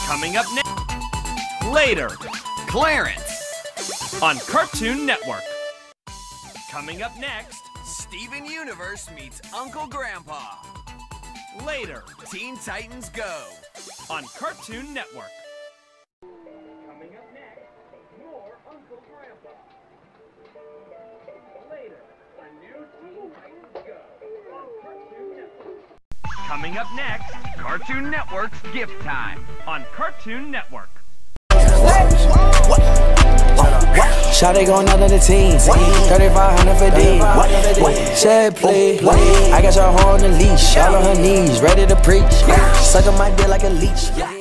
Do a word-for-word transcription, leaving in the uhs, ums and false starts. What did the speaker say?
Coming up next. Later. Clarence. On Cartoon Network. Coming up next. Steven Universe meets Uncle Grandpa. Later. Teen Titans Go. On Cartoon Network. Coming up next, more Uncle Grandpa. Later, a new Teen Titans Go on Cartoon Network. Coming up next. Cartoon Network's Gift Time. On Cartoon Network. Shawty gon' another the team. thirty-five hundred for D. Said play. I got your hoe on the leash. All on her knees, ready to preach. Suck on my dick like a leech.